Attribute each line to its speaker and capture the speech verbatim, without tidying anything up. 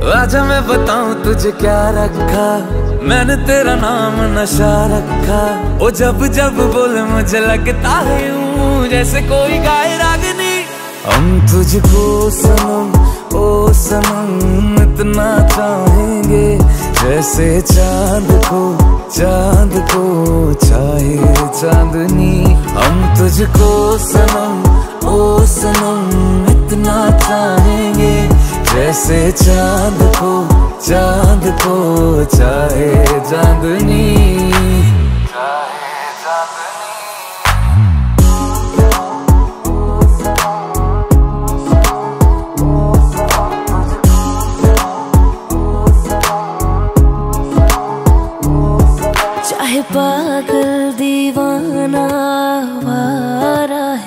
Speaker 1: आजा मैं बताऊं तुझे क्या रखा, मैंने तेरा नाम नशा रखा। ओ जब जब बोले मुझे लगता है यूं जैसे कोई गाए रागनी। हम तुझको सनम ओ सनम इतना चाहेंगे, जैसे चांद को चांद को चाहे चांदनी। हम तुझको सनम ओ सनम इतना चाहेंगे, जैसे चांद को चांद को चाहे चांदनी।